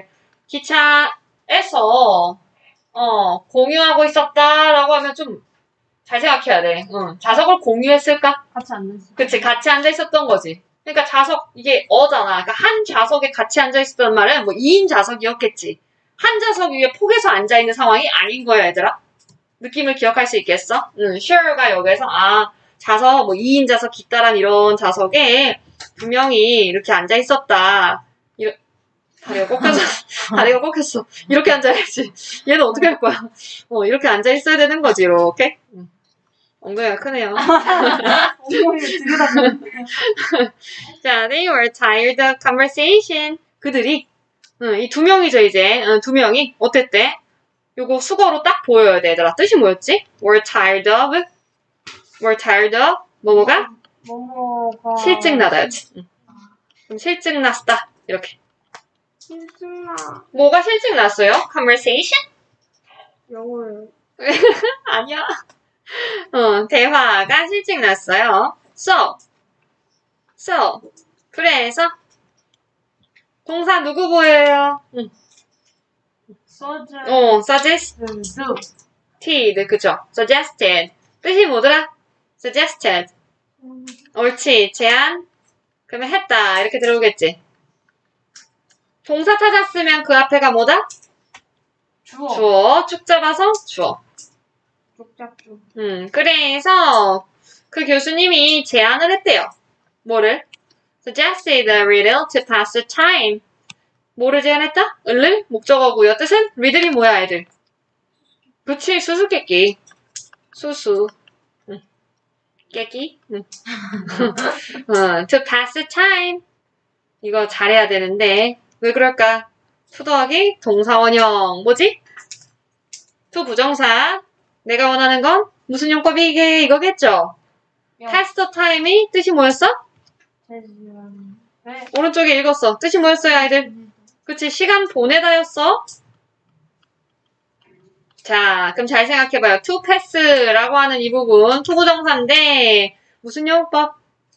기차에서, 어, 공유하고 있었다라고 하면 좀 잘 생각해야 돼. 응. 좌석을 공유했을까?
같이 앉았어.
그치, 같이 앉아 있었던 거지. 그러니까 좌석, 이게 어잖아. 그러니까 한 좌석에 같이 앉아 있었던 말은 뭐 이 인 좌석이었겠지. 한 좌석 위에 폭에서 앉아있는 상황이 아닌 거야, 얘들아. 느낌을 기억할 수 있겠어? 응, share가 여기서, 아, 좌석, 뭐 이 인 좌석, 기다란 이런 좌석에 두 명이 이렇게 앉아있었다. 이러, 다리가 꺾였어. 다리가 꺾였어. 이렇게 앉아야지. 얘는 어떻게 할 거야? 어, 이렇게 앉아있어야 되는 거지, 이렇게. 응. 엉덩이가 크네요.
엉덩이가 들여다보는데.
자, they were tired of conversation. 그들이, 응, 이 두 명이죠, 이제. 응, 두 명이. 어땠대? 요거 수거로 딱 보여야 돼, 얘들아. 뜻이 뭐였지? were tired of, were tired of, 뭐뭐가?
뭐뭐가.
실증나다였지. 응. 그럼 실증났다. 이렇게.
실증나.
뭐가 실증났어요? conversation?
영어를.
아니야. 어, 대화가 실증났어요. so, so. 그래서, 동사 누구 보여요? 응.
서즈.
어, suggest.
드.
suggested, 그죠? suggested. 뜻이 뭐더라? suggested. 옳지. 제안. 그러면 했다. 이렇게 들어오겠지. 동사 찾았으면 그 앞에가 뭐다?
주어.
주어. 쭉 잡아서 주어.
족잡주.
음, 그래서 그 교수님이 제안을 했대요. 뭐를? suggested a riddle to pass the time. 뭐를 제안했다? 을을? 목적어고요. 뜻은? 리들이 뭐야, 애들? 그치, 수수께끼. 수수. 응. 깨끼? 응. 어, to pass the time. 이거 잘해야 되는데, 왜 그럴까? to 더하기 동사원형. 뭐지? to 부정사. 내가 원하는 건 무슨 용법이 이게 이거겠죠? pass the time이 뜻이 뭐였어?
제지원. 네.
오른쪽에 읽었어. 뜻이 뭐였어요, 아이들? 그치, 시간 보내다였어. 자, 그럼 잘 생각해봐요. to pass라고 하는 이 부분 투부정사인데 무슨 용법?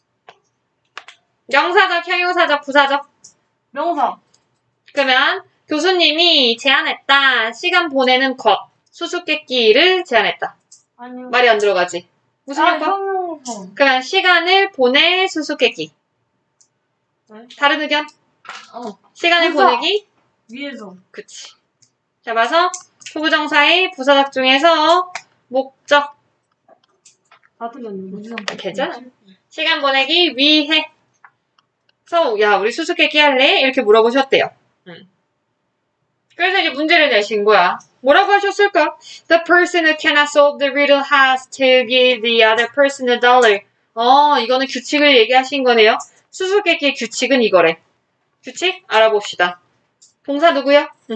명사적, 형용사적, 부사적?
명사.
그러면 교수님이 제안했다. 시간 보내는 것. 수수께끼를 제안했다.
아니요.
말이 안 들어가지. 무슨
아,
용법?
형용사.
그러면 시간을 보낼 수수께끼.
네?
다른 의견?
어.
시간을
부사.
보내기?
위에서.
그치. 자, 봐서 투부정사의 부사적 중에서 목적.
다 틀렸는데.
괜찮아. 시간 보내기 위해. 그래서 야, 우리 수수께끼 할래? 이렇게 물어보셨대요. 응. 그래서 이제 문제를 내신 거야. 뭐라고 하셨을까? The person who cannot solve the riddle has to give the other person a dollar. 어, 이거는 규칙을 얘기하신 거네요. 수수께끼의 규칙은 이거래. 규칙 알아봅시다. 동사 누구야? 응.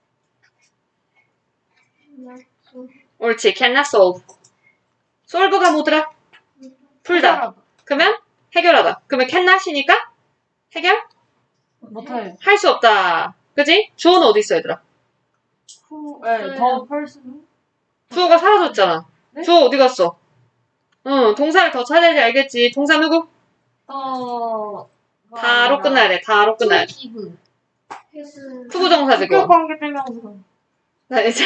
옳지. cannot solve. solve가 뭐더라? 풀다. 그러면 해결하다. 그러면 cannot이니까 해결?
못해.
할 수 없다. 그지? 주어는 어디 있어, 얘들아?
후, 네, 더 person.
주어가 사라졌잖아.
네?
주어 어디 갔어? 응, 동사를 더 찾아야지 알겠지. 동사 누구?
더.
다로 끝나야 돼. 다로 끝나야 돼.
기브.
투부정사
직접
지금.
관계 대명사.
자, 이제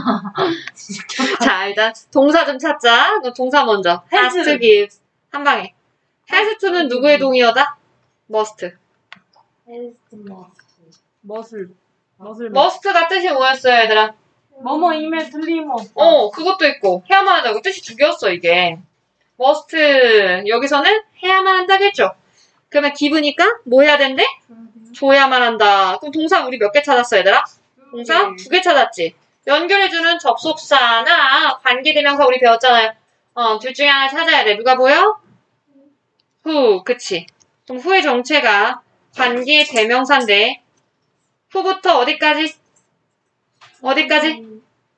자, 일단 동사 좀 찾자. 너 동사 먼저. has to give. 한 방에. has to는 누구의 동의어다? must.
has must. 멋을. 멋을.
must가 뜻이 뭐였어요, 얘들아?
뭐뭐임에 틀림없다.
어, 그것도 있고 해야만 한다고 뜻이 두 개였어, 이게. must 여기서는 해야만 한다겠죠. 그러면 give니까 뭐 해야 된대? 줘야만 한다. 그럼 동사 우리 몇 개 찾았어, 얘들아? 동사 두 개 찾았지. 연결해주는 접속사나 관계대명사 우리 배웠잖아요. 어, 둘 중에 하나 찾아야 돼. 누가 보여? who, 그치. 그럼 who의 정체가 관계대명사인데 who부터 어디까지? 어디까지?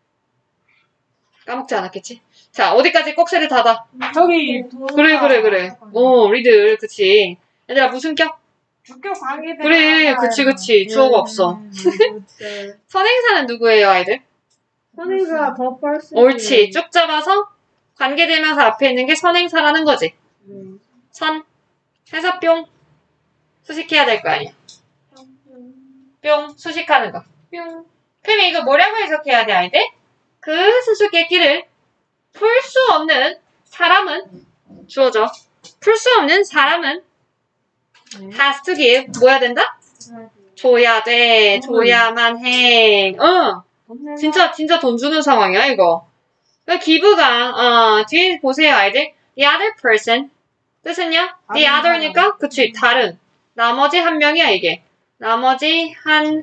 까먹지 않았겠지? 자, 어디까지 꼭새를 닫아?
저기.
그래, 그래, 그래. 오, 리들, 그치. 얘들아, 무슨 격?
주격 관계.
그래, 그치, 그치. 주어가 없어. 선행사는 누구예요, 아이들?
선행사 더 펄스.
옳지. 쭉 잡아서 관계대명사 앞에 있는 게 선행사라는 거지.
음.
선. 해서 뿅. 수식해야 될 거 아니야. 뿅. 수식하는 거. 뿅. 그럼 이거 뭐라고 해석해야 돼, 아이들? 그 수수께끼를 풀 수 없는 사람은 주어져. 풀 수 없는 사람은 has to give. 뭐 해야 된다? 줘야 돼. 줘야만 해. 어. 진짜, 진짜 돈 주는 상황이야, 이거. give가, 어, 뒤에 보세요, 아이들. The other person. 뜻은요? The other니까? 그치, 다른. 나머지 한 명이야, 이게. 나머지 한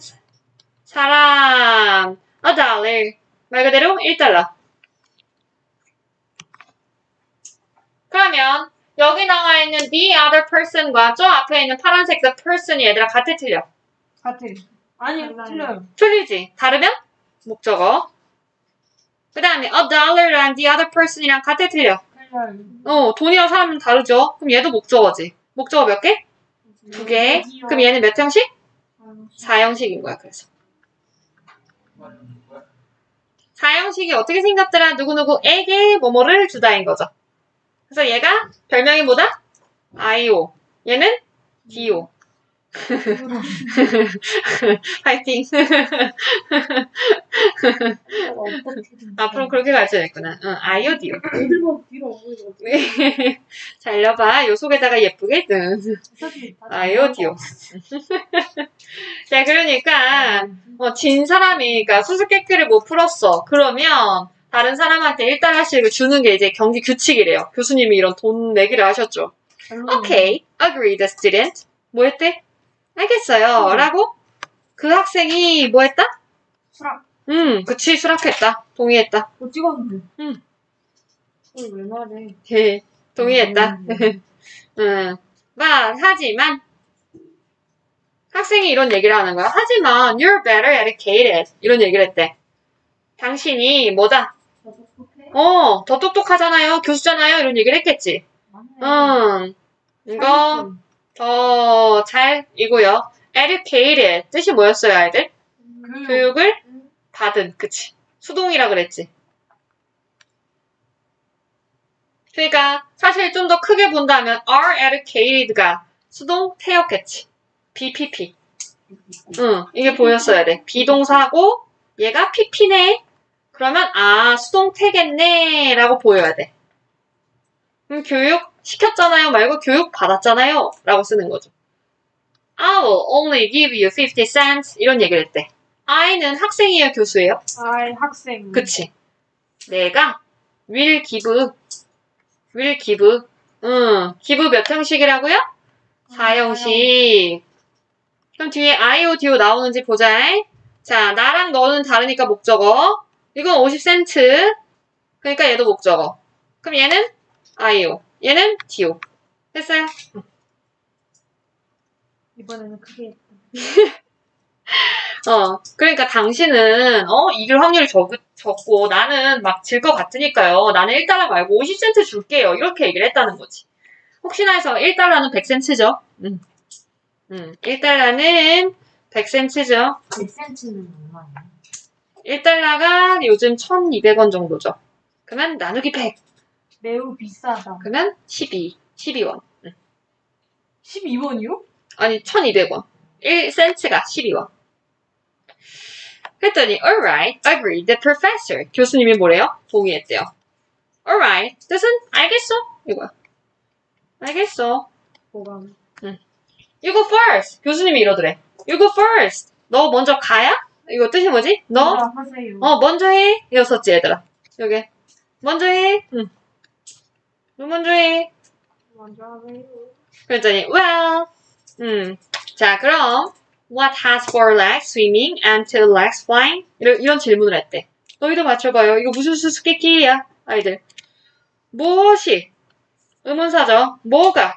사람. A dollar. 말 그대로 일 달러. 그러면, 여기 나와 있는 the other person과 저 앞에 있는 파란색 the person이 얘들아 같아 틀려?
같아. 아니, 틀려요.
틀리지. 다르면? 목적어. 그 다음에 a dollar랑 the other person이랑 같아 틀려?
틀려요.
어, 돈이랑 사람은 다르죠? 그럼 얘도 목적어지. 목적어 몇 개? 두 개. 그럼 얘는 몇 형식? 사 형식인 거야, 그래서. 사 형식이 어떻게 생겼더라? 누구누구에게 뭐뭐를 주다인 거죠. 그래서 얘가 별명이 뭐다? 아이오. 얘는 디오. 파이팅. 앞으로 그렇게 가르쳐야겠구나. 응, 아이오 디오.
어디로 뒤로 오고 있어.
자, 일러봐. 요 속에다가 예쁘게. 응. 아이오 디오. 자, 그러니까 어, 진 사람이 그러니까 수수께끼를 못 풀었어. 그러면 다른 사람한테 일 달러씩을 주는 게 이제 경기 규칙이래요. 교수님이 이런 돈 내기를 하셨죠. Okay, agreed, student. 뭐 했대? 알겠어요.
음.
라고 그 학생이 뭐 했다?
수락.
응, 그치, 수락했다. 동의했다.
뭐 찍었는데.
응.
그걸 왜 말해?
예, 동의했다.
음.
응. 막, 하지만, 학생이 이런 얘기를 하는 거야. 하지만, you're better educated. 이런 얘기를 했대. 당신이 뭐다?
더 똑똑해?
어, 더 똑똑하잖아요. 교수잖아요. 이런 얘기를 했겠지. 응. 이거, 더 잘, 이고요. educated. 뜻이 뭐였어요, 아이들?
교육.
교육을 받은. 그치. 수동이라 그랬지. 그러니까, 사실 좀 더 크게 본다면, are educated가 수동 태였겠지. 비피피. 응, 이게 보였어야 돼. 비동사고, 얘가 피피네. 그러면, 아, 수동 태겠네. 라고 보여야 돼. 그럼 교육 시켰잖아요. 말고 교육 받았잖아요. 라고 쓰는 거죠. I will only give you fifty cents. 이런 얘기를 했대. I는 학생이에요, 교수예요?
아이, 학생.
그치. 내가 will give, will give. 응, give 몇 형식이라고요? 사 형식. 그럼 뒤에 I, D 나오는지 보자. 자, 나랑 너는 다르니까 목적어. 이건 오십 센트. 그러니까 얘도 목적어. 그럼 얘는 I, 얘는 D. 됐어요?
이번에는 크게 했다.
어, 그러니까 당신은, 어, 이길 확률이 적, 적고, 나는 막 질 것 같으니까요. 나는 일 달러 말고 오십 센트 줄게요. 이렇게 얘기를 했다는 거지. 혹시나 해서 일 달러는 백 센트죠? 응. 응. 일 달러는 백 센트죠?
백 센트는 얼마야?
일 달러가 요즘 천이백 원 정도죠. 그러면 나누기 백.
매우 비싸다.
그러면 십이. 십이 원. 응.
십이 원이요?
아니, 천이백 원. 일 센트가 십이 원. 그랬더니 alright, agreed the professor. 교수님이 뭐래요? 동의했대요. alright, 뜻은 알겠어. 이거야. 알겠어.
뭐가?
응. You go first. 교수님이 이러더래. You go first. 너 먼저 가야? 이거 뜻이 뭐지? 너?
먼저 하세요.
어, 먼저 해. 이었었지, 얘들아. 여기. 먼저 해. 응. 너 먼저 해.
먼저 하세요.
그랬더니, well. 음. 자, 그럼, what has four legs swimming and two legs flying? 이런, 이런 질문을 했대. 너희도 맞춰봐요. 이거 무슨 수수께끼야, 아이들. 무엇이? 의문사죠. 뭐가?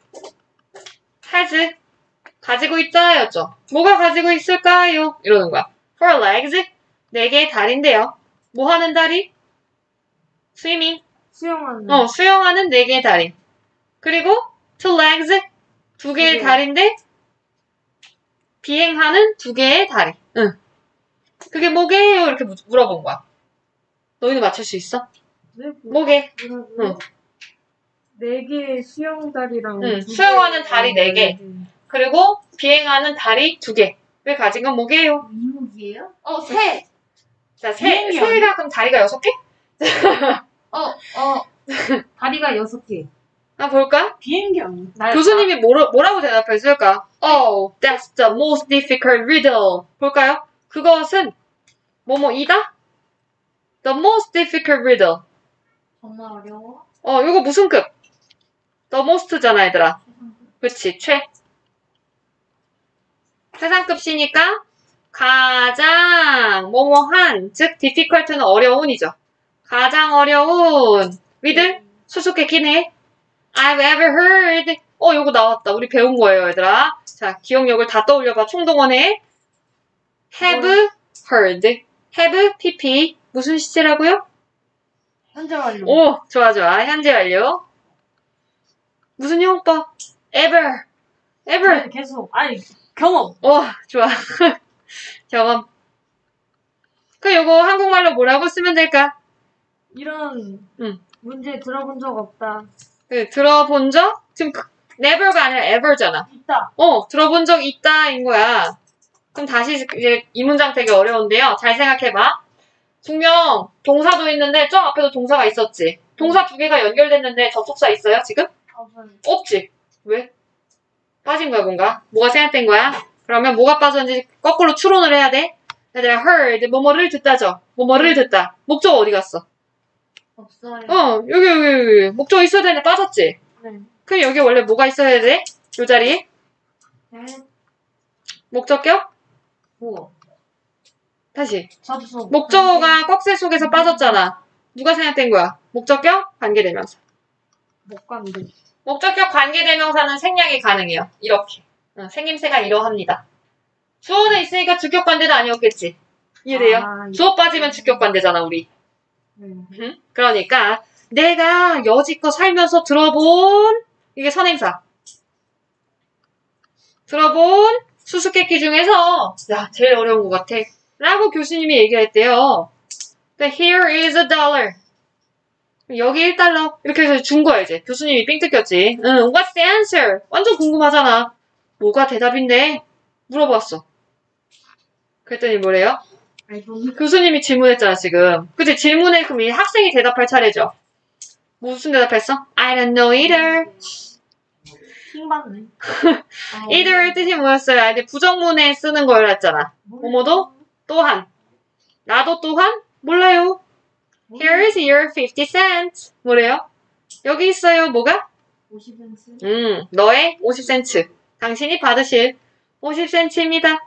has. 가지고 있다, 였죠. 뭐가 가지고 있을까요? 이러는 거야. four legs. 네 개의 다리인데요. 뭐 하는 다리? swimming.
수영하는.
어, 수영하는 네 개의 다리. 그리고 two legs. 두 개의
두 개.
다리인데 비행하는 두 개의 다리. 응. 그게 뭐게요? 이렇게 무- 물어본 거야. 너희도 맞출 수 있어?
네, 뭐,
뭐게?
뭐라고요?
응.
네 개의 수영다리랑.
응,
두
수영하는
개의
다리 네 개. 그리고 비행하는 다리 두 개. 왜 가진 건 뭐게요?
미국이에요?
어, 새. 자, 새,
비행기
새가 그럼 다리가 여섯 개?
어, 어. 다리가 여섯 개.
아, 볼까?
비행기 아니야? 날-
교수님이 뭐라, 뭐라고 대답했을까? Oh, that's the most difficult riddle. 볼까요? 그것은 뭐뭐이다? The most difficult riddle.
정말 어려워.
어, 이거 무슨 급? The most잖아, 얘들아. 그치, 최. 최상급시니까 가장 뭐뭐한, 즉 difficult는 어려운이죠. 가장 어려운 리들 수수께끼네. I've ever heard. 어, 요거 나왔다. 우리 배운 거예요, 얘들아. 자, 기억력을 다 떠올려봐. 총동원해. Have heard. Have pp 무슨 시제라고요?
현재 완료.
오, 좋아, 좋아. 현재 완료. 무슨 용법? ever. ever.
네, 계속. 아니, 경험.
오, 좋아. 경험. 그 요거 한국말로 뭐라고 쓰면 될까?
이런
응.
문제 들어본 적 없다.
그, 들어본 적? 지금 그- never가 아니라 ever잖아.
있다.
어, 들어본 적 있다인 거야. 그럼 다시 이제 이 문장 되게 어려운데요. 잘 생각해봐. 분명 동사도 있는데 저 앞에도 동사가 있었지. 동사 두 개가 연결됐는데 접속사 있어요, 지금?
없어요.
없지. 왜? 빠진 거야, 뭔가? 뭐가 생략된 거야? 그러면 뭐가 빠졌는지 거꾸로 추론을 해야 돼. 얘들아, heard, 뭐뭐를 듣다죠. 뭐뭐를 듣다. 목적 어디 갔어?
없어요.
어, 여기, 여기, 여기. 목적 있어야 되는데 빠졌지?
네.
그럼 여기 원래 뭐가 있어야 돼? 요 자리에?
네.
목적격?
뭐.
다시.
접속.
목적어가 꺽쇠 속에서 빠졌잖아. 누가 생략된 거야? 목적격, 관계대명사.
못 간대.
목적격, 관계대명사는 생략이 가능해요. 이렇게. 어, 생김새가 이러합니다. 주어는 있으니까 주격관대도 아니었겠지. 이해돼요?
아,
주어 빠지면 주격관대잖아, 우리.
네.
음? 그러니까 내가 여지껏 살면서 들어본 이게 선행사. 들어본 수수께끼 중에서 야 제일 어려운 것 같아. 라고 교수님이 얘기를 했대요. Here is a dollar. 여기 일 달러. 이렇게 해서 준 거야 이제. 교수님이 삥 뜯겼지. 응, what's the answer? 완전 궁금하잖아. 뭐가 대답인데? 물어봤어. 그랬더니 뭐래요?
알고.
교수님이 질문했잖아 지금. 그치? 질문에 그럼 이 학생이 대답할 차례죠. 무슨 대답했어? I don't know either.
킹받네. 어,
either 뜻이 뭐였어요? 아, 이제 부정문에 쓰는 걸 했잖아. 뭐뭐도 또한. 나도 또한 몰라요. Here is your fifty cents. 뭐래요? 여기 있어요. 뭐가?
오십 센트.
음, 너의 오십 센트. 당신이 받으실 오십 센트입니다.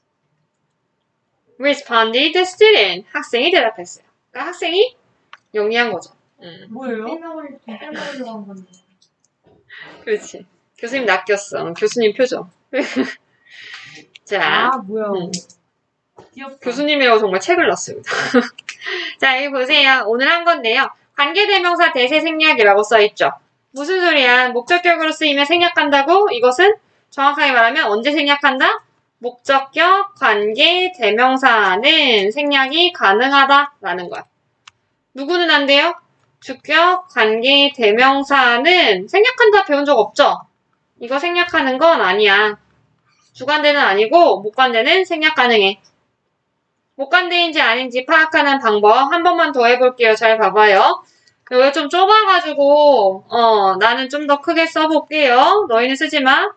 Responded the student. 학생이 대답했어요. 그러니까 학생이 영리한 거죠. 음,
뭐예요? 빼먹을, 빼먹으려고 한 건데.
그렇지. 교수님 낚였어. 음, 교수님 표정. 자,
아, 뭐야.
음.
귀엽다.
교수님이라고 정말 책을 놨습니다. 자, 여기 보세요. 오늘 한 건데요. 관계대명사 대세 생략이라고 써있죠. 무슨 소리야? 목적격으로 쓰이면 생략한다고? 이것은 정확하게 말하면 언제 생략한다? 목적격, 관계, 대명사는 생략이 가능하다라는 거야. 누구는 안 돼요? 주격, 관계, 대명사는 생략한다 배운 적 없죠? 이거 생략하는 건 아니야. 주관대는 아니고 목관대는 생략 가능해. 목관대인지 아닌지 파악하는 방법 한 번만 더 해볼게요. 잘 봐봐요. 여기 좀 좁아가지고 어 나는 좀 더 크게 써볼게요. 너희는 쓰지 마.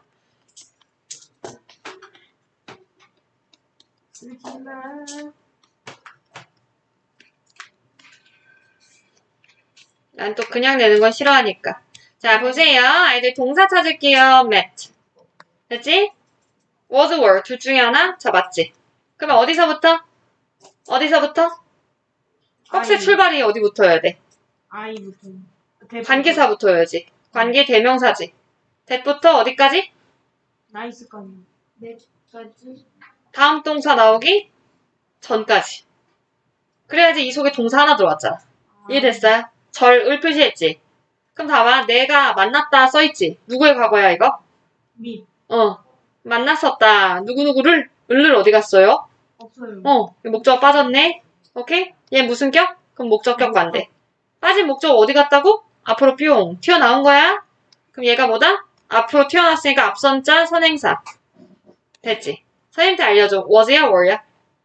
쓰지마.
난 또 그냥 내는 건 싫어하니까. 자, 보세요. 아이들 동사 찾을게요. met. 됐지? was, were. 둘 중에 하나 잡았지? 그러면 어디서부터? 어디서부터? 박스의
아이.
출발이 어디부터여야 돼?
아이부터.
관계사부터여야지. 관계 대명사지. that부터 어디까지?
나이스까지. 네까지.
다음 동사 나오기 전까지. 그래야지 이 속에 동사 하나 들어왔잖아. 이해됐어요? 절, 을 표시했지? 그럼 봐봐. 내가 만났다 써있지? 누구의 과거야 이거?
미.
어. 만났었다. 누구누구를? 을을 어디 갔어요?
없어요.
어. 목적 빠졌네. 오케이? 얘 무슨 격? 그럼 목적격 관대. 빠진 목적 어디 갔다고? 앞으로 뿅. 튀어나온 거야? 그럼 얘가 뭐다? 앞으로 튀어나왔으니까 앞선자 선행사. 됐지? 선생님한테 알려줘. was야 were야?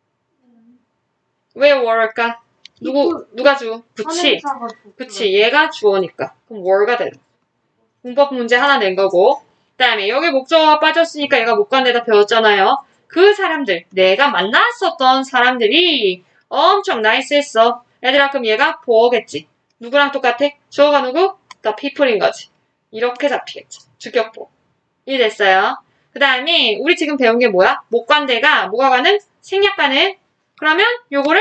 왜 were일까? 누구, 누가 주? 그치. 그치. 얘가 주어니까. 그럼 were가 되는. 문법 문제 하나 낸 거고. 그 다음에 여기 목적어가 빠졌으니까 얘가 못 간데다 배웠잖아요. 그 사람들, 내가 만났었던 사람들이 엄청 나이스했어. 얘들아, 그럼 얘가 보어겠지. 누구랑 똑같아? 주어가 누구? the people인 거지. 이렇게 잡히겠죠. 주격보. 이해됐어요? 그 다음에 우리 지금 배운 게 뭐야? 목관대가 뭐가 가는? 생략 가는. 그러면 요거를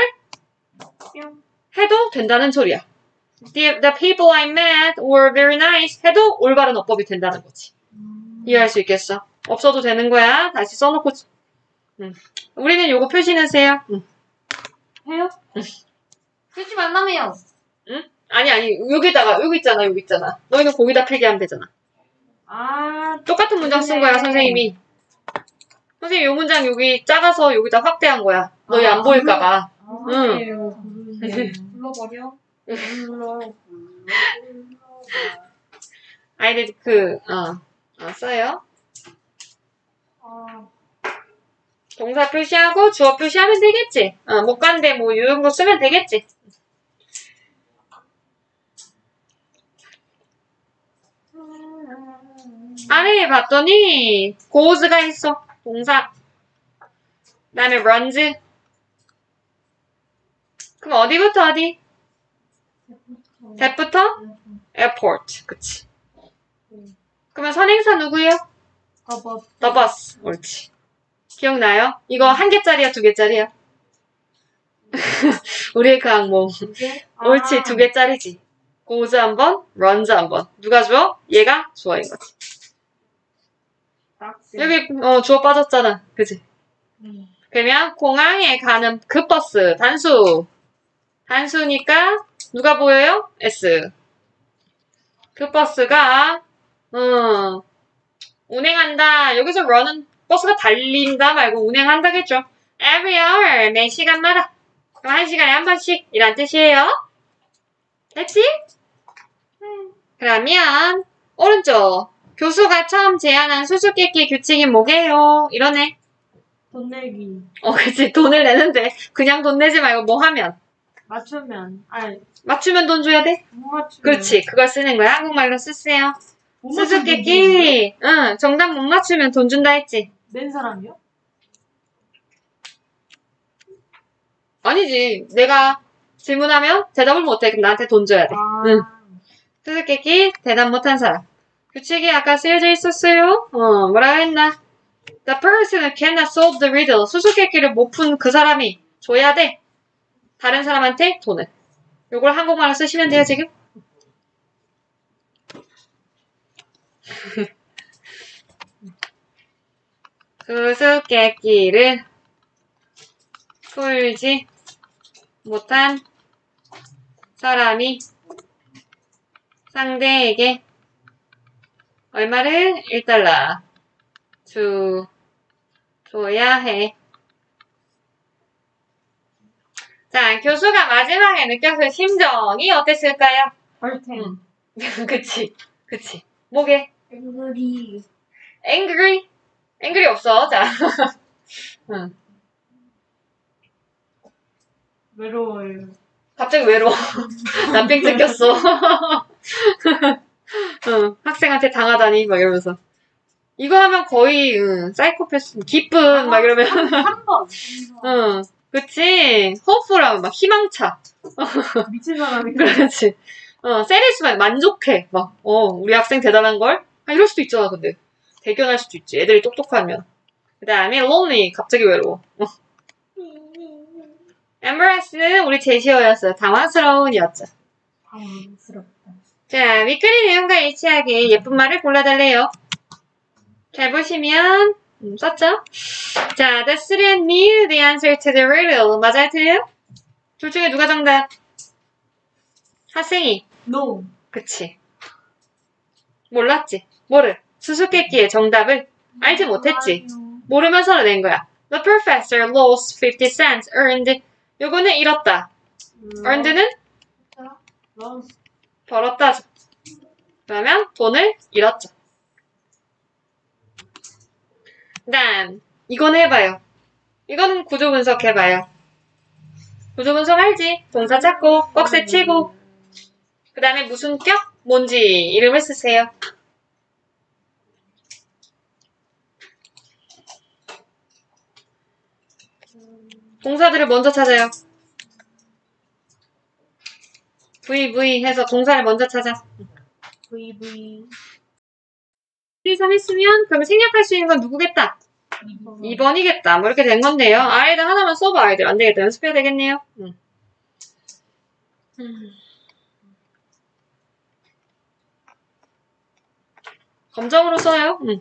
해도 된다는 소리야. The, the people I met were very nice 해도 올바른 어법이 된다는 거지. 이해할 수 있겠어? 없어도 되는 거야. 다시 써놓고. 응. 우리는 요거 표시 넣으세요. 응.
해요?
응.
쓰지 말라며요.
응? 아니 아니 여기다가 여기 있잖아 여기 있잖아. 너희는 거기다 필기하면 되잖아.
아,
똑같은 문장 쓴 거야
네.
선생님이. 선생님 요 문장 여기 작아서 여기다 확대한 거야. 너희
아,
안 보일까봐.
아,
응.
그래요. 부르네. 불러버려. 불러, 불러, 불러.
아이들 그 어, 어 써요.
아,
동사 표시하고 주어 표시하면 되겠지. 어, 목관대 뭐 이런 거 쓰면 되겠지. 아래 봤더니 goes가 있어. 동사. 그 다음에 runs. 그럼 어디부터 어디? that부터? airport. 그치. 그러면 선행사 누구예요?
봐봐.
the bus. 옳지. 기억나요? 이거 한 개짜리야, 두 개짜리야? 우리의 그 악몽.
이게?
옳지, 두 개짜리지. goes 한 번, runs 한 번. 누가 주어? 얘가 주어인 거지.
딱
여기 어, 주어 빠졌잖아. 그치?
음.
그러면 공항에 가는 그 버스 단수. 단수니까 누가 보여요? S. 그 버스가 음, 운행한다. 여기서 run은 버스가 달린다 말고 운행한다겠죠. Every hour, 매 시간마다. 그럼 한 시간에 한 번씩 이란 뜻이에요. 됐지? 그러면 오른쪽. 교수가 처음 제안한 수수께끼 규칙이 뭐게요? 이러네.
돈 내기.
어, 그치. 돈을 내는데 그냥 돈 내지 말고 뭐 하면.
맞추면. 아니,
맞추면 돈 줘야 돼?
못 맞추면.
그렇지. 그걸 쓰는 거야. 한국말로 쓰세요.
못 맞추면 돈 주는
수수께끼. 응. 정답 못 맞추면 돈 준다 했지.
낸 사람이요?
아니지. 내가 질문하면 대답을 못해. 그럼 나한테 돈 줘야 돼.
아,
응. 수수께끼 대답 못한 사람. 규칙이 아까 쓰여져 있었어요. 어, 뭐라고 했나? The person who cannot solve the riddle. 수수께끼를 못 푼 그 사람이 줘야 돼. 다른 사람한테 돈을. 요걸 한국말로 쓰시면 돼요, 지금. 수수께끼를 풀지 못한 사람이 상대에게 얼마를 일 달러 주, 줘야 해. 자, 교수가 마지막에 느꼈을 심정이 어땠을까요?
벌템.
응. 그치, 그치. 뭐게?
앵그리.
angry? angry 없어, 자. 응.
외로워요.
갑자기 외로워. 남빙 뜯겼어. 응, 학생한테 당하다니 막 이러면서. 이거 하면 거의 응, 사이코패스 기쁜 막 이러면
한 번.
응, 그치. 호프랑 막 희망차.
미친 사람이.
그렇지. 어, 세리스만 만족해. 막, 어, 우리 학생 대단한 걸? 아, 이럴 수도 있잖아, 근데. 대견할 수도 있지. 애들이 똑똑하면. 그 다음에 lonely. 갑자기 외로워. 어. embarrass는 우리 제시어였어요. 당황스러운이었죠.
당황스럽다.
자, 윗글의 내용과 일치하게 예쁜 말을 골라달래요. 잘 보시면 음, 썼죠? 자, the student knew the answer to the riddle. 맞아요, 틀려요? 둘 중에 누가 정답? 학생이.
No.
그치. 몰랐지. 뭐를? 수수께끼의 정답을 알지 못했지. 모르면서 낸 거야. The professor lost fifty cents earned. 요거는 잃었다. earned는
Lost.
벌었다죠. 그러면 돈을 잃었죠. 그 다음 이건 해봐요. 이거는 구조 분석해봐요. 구조 분석 알지? 동사 찾고 꺽쇠 치고 그 다음에 무슨 격? 뭔지 이름을 쓰세요. 동사들을 먼저 찾아요. 브이브이 해서 동사를 먼저 찾아.
브이브이.
일, 삼 했으면 그러면 생략할 수 있는 건 누구겠다? 이 번이겠다. 뭐 이렇게 된 건데요. 아이들 하나만 써봐. 아이들 안 되겠다. 연습해야 되겠네요. 음. 음. 검정으로 써요. 음.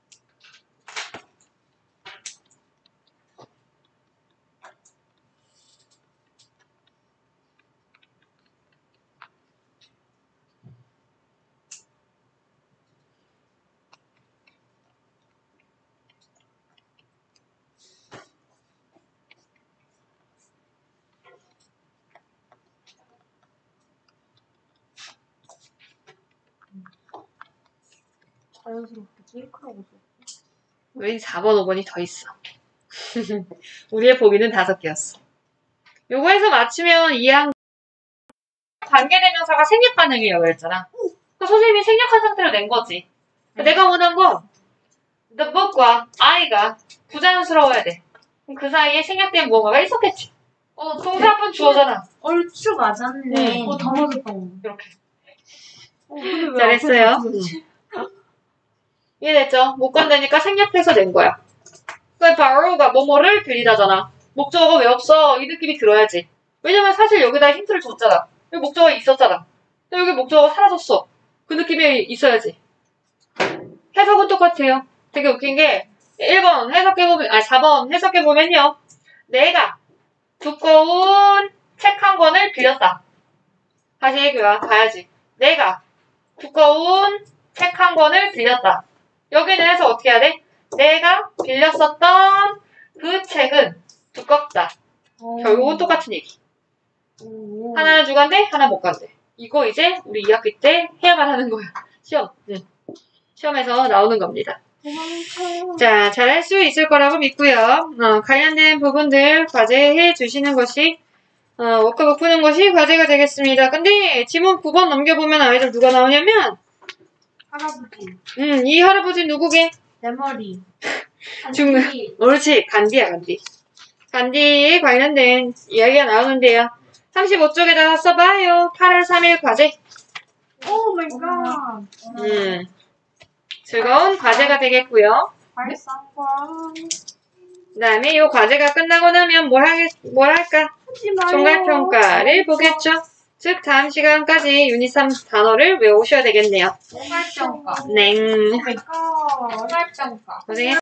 자연스럽게 찔크라고 써.
왠지 사 번, 오 번이 더 있어. 우리의 보기는 다섯 개였어. 요거에서 맞추면 이해한 관계대명사가 생략 가능이라고 그랬잖아. 그 선생님이 생략한 상태로 낸 거지. 음. 내가 원한 건 the book과 I가 부자연스러워야 돼. 그럼 그 사이에 생략된 무언가가 있었겠지. 어, 동사 한 번 주어잖아.
얼추 맞았네.
응.
어, 다 맞았다.
이렇게.
어, 근데 왜
잘했어요.
앞에 맞췄지?
이해됐죠? 못 건드니까 생략해서 낸 거야. 그 바로가 뭐뭐를 들이다잖아. 목적어가 왜 없어? 이 느낌이 들어야지. 왜냐면 사실 여기다 힌트를 줬잖아. 여기 목적어가 있었잖아. 근데 여기 목적어가 사라졌어. 그 느낌이 있어야지. 해석은 똑같아요. 되게 웃긴 게 일 번 해석해보면, 아 사 번 해석해보면요. 내가 두꺼운 책 한 권을 빌렸다. 다시 얘기해. 가야지. 내가 두꺼운 책 한 권을 빌렸다. 여기는 해서 어떻게 해야 돼? 내가 빌렸었던 그 책은 두껍다.
어.
결국은 똑같은 얘기.
오.
하나는 주간대, 하나 못 간대. 이거 이제 우리 이 학기 때 해야만 하는 거야. 시험. 응. 시험에서 나오는 겁니다. 자, 잘할 수 있을 거라고 믿고요. 어, 관련된 부분들 과제해 주시는 것이 어, 워크북 푸는 것이 과제가 되겠습니다. 근데 지문 구 번 넘겨보면 아이들 누가 나오냐면
할아버지.
음, 이 할아버지 누구게?
내 머리.
중, 옳지. 간디야, 간디. 간디에 관련된 이야기가 나오는데요. 삼십오 쪽에다가 써봐요. 팔월 삼일 과제.
오 마이 갓.
음, 즐거운 과제가 되겠고요.
발상과.
그 다음에 이 과제가 끝나고 나면 뭘, 하겠, 뭘 할까? 종합평가를 보겠죠. 즉 다음 시간까지 유닛 삼 단어를 외우셔야 되겠네요.
종합평가.
네.
오 마이 갓. 종합평가.
고생했